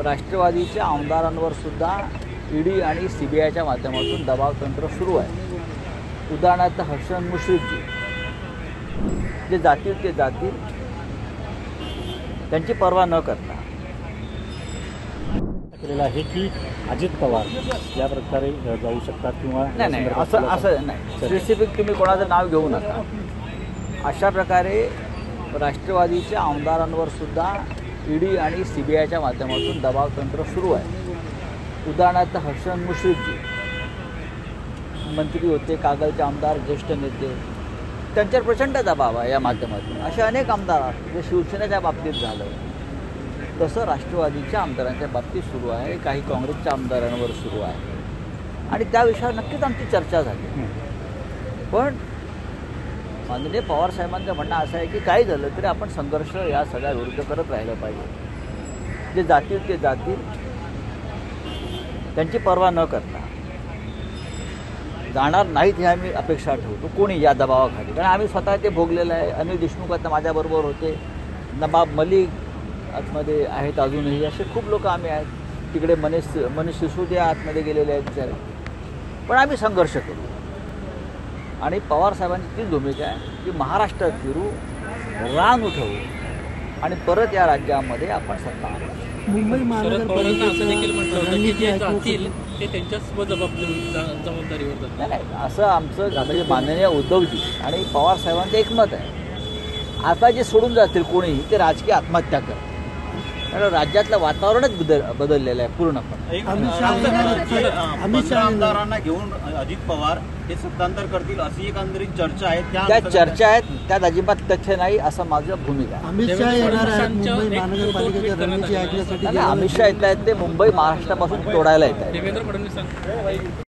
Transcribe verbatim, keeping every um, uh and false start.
राष्ट्रवादीच्या आमदारांवर सुद्धा ईडी आणि सीबीआयच्या माध्यमातून दबाव तंत्र सुरू आहे। उदाहरणार्थ हसन मुश्रीफजी जे जातील ते जातील, त्यांची पर्वा न करता केलेला आहे की अजित पवार या प्रकारे जाऊ शकतात किंवा नाही नाही असं असं नाही, स्पेसिफिक तुम्ही कोणाचं नाव घेऊ नका। अशा प्रकारे राष्ट्रवादीच्या आमदारांवर सुद्धा ईडी आणि सीबीआयच्या माध्यमातून दबाव तंत्र सुरू आहे। उदाहरणार्थ हसन मुश्रीफजी मंत्री होते, कागलचे आमदार, ज्येष्ठ नेते, त्यांच्यावर प्रचंड दबाव आहे या माध्यमातून। असे अनेक आमदार आहेत, जे शिवसेनेच्या बाबतीत झालं तसं राष्ट्रवादीच्या आमदारांच्या बाबतीत सुरू आहे, काही काँग्रेसच्या आमदारांवर सुरू आहे आणि त्या विषयावर नक्कीच आमची चर्चा झाली। पण माननीय पवार साहेबांचं म्हणणं असं आहे की काही झालं तरी आपण संघर्ष या सगळ्या विरुद्ध करत राहिलं पाहिजे। जे जातील ते जातील, त्यांची पर्वा न करता जाणार नाहीत हे आम्ही अपेक्षा ठेवतो कोणी या दबावाखाली, कारण आम्ही स्वतः ते भोगलेलं आहे। अनिल देशमुख आता माझ्याबरोबर होते, नवाब मलिक आतमध्ये आहेत, अजूनही असे खूप लोक आम्ही आहेत तिकडे, मनीष मनीष सिसोदिया आतमध्ये गेलेले आहेत बिचारे। पण आम्ही संघर्ष करू आणि पवार साहेबांची तीच भूमिका आहे की महाराष्ट्रात फिरू, रान उठवू आणि परत या राज्यामध्ये आपण सत्ता आणू। मुंबई महानगरपालिकेचं देखील म्हटलं होतं की जे जातील ते त्यांच्याच जबाबदारीवर नाही नाही असं आमचं म्हणजे माननीय उद्धवजी आणि पवार साहेबांचं एकमत आहे। आता जे सोडून जातील कोणीही ते राजकीय आत्महत्या करतात, कारण राज्यातलं वातावरणच बदल बदललेलं आहे पूर्णपणे। आमदारांना घेऊन अजित पवार हे सत्तांतर करतील अशी एकंदरीत चर्चा आहे, त्या चर्चा आहेत, त्यात अजिबात तथ्य नाही असं माझं भूमिका आहे। अमित शहा येणार आहेत मुंबई महानगरपालिकेच्या रणनीती ऐकण्यासाठी। अमित शहा येत आहेत ते मुंबई महाराष्ट्रापासून तोडायला येत आहेत। देवेंद्र फडणवीस